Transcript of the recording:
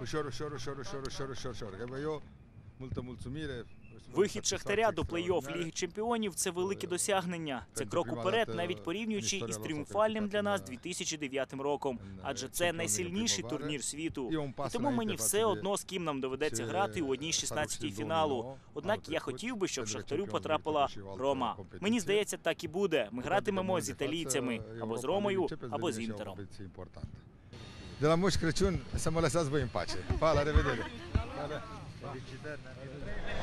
Вихід Шахтаря до плей-офф Ліги Чемпіонів – це велике досягнення. Це крок уперед, навіть порівнюючи із тріумфальним для нас 2009 роком. Адже це найсильніший турнір світу. І тому мені все одно, з ким нам доведеться грати у 1/16 фіналу. Однак я хотів би, щоб Шахтарю потрапила Рома. Мені здається, так і буде. Ми гратимемо з італійцями, або з Ромою, або з Інтером. De la Moș Crăciun să mă lăsați voi în pace. Pa, la revedere!